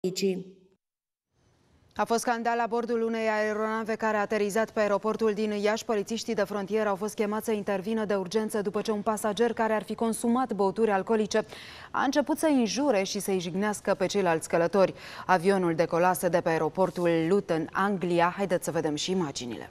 A fost scandal la bordul unei aeronave care a aterizat pe aeroportul din Iași. Polițiștii de frontieră au fost chemați să intervină de urgență după ce un pasager care ar fi consumat băuturi alcoolice a început să înjure și să-i jignească pe ceilalți călători. Avionul decolase de pe aeroportul Luton, Anglia. Haideți să vedem și imaginile.